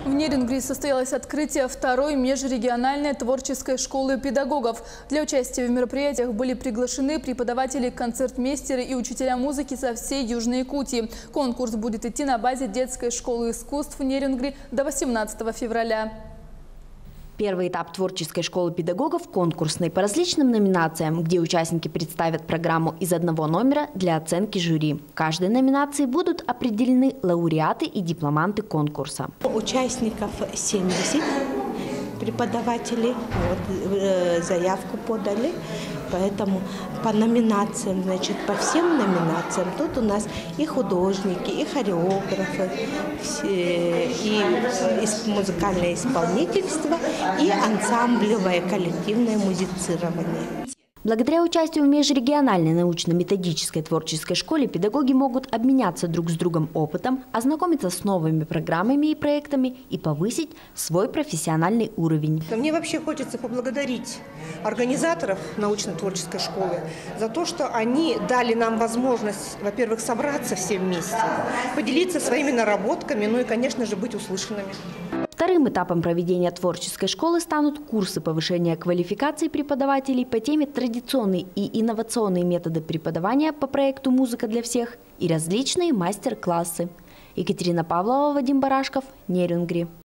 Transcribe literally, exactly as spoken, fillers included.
В Нерюнгри состоялось открытие второй межрегиональной творческой школы педагогов. Для участия в мероприятиях были приглашены преподаватели, концертмейстеры и учителя музыки со всей Южной Якутии. Конкурс будет идти на базе детской школы искусств в Нерюнгри до восемнадцатого февраля. Первый этап творческой школы педагогов – конкурсный по различным номинациям, где участники представят программу из одного номера для оценки жюри. В каждой номинации будут определены лауреаты и дипломанты конкурса. Участников семьдесят преподавателей, вот, заявку подали, поэтому по номинациям, значит, по всем номинациям тут у нас и художники, и хореографы, и музыкальное исполнительство, и ансамблевое коллективное музицирование. Благодаря участию в межрегиональной научно-методической творческой школе педагоги могут обменяться друг с другом опытом, ознакомиться с новыми программами и проектами и повысить свой профессиональный уровень. Мне вообще хочется поблагодарить организаторов научно-творческой школы за то, что они дали нам возможность, во-первых, собраться все вместе, поделиться своими наработками, ну и, конечно же, быть услышанными. Вторым этапом проведения творческой школы станут курсы повышения квалификации преподавателей по теме «Традиционные и инновационные методы преподавания» по проекту «Музыка для всех» и различные мастер-классы. Екатерина Павлова, Вадим Барашков, Нерюнгри.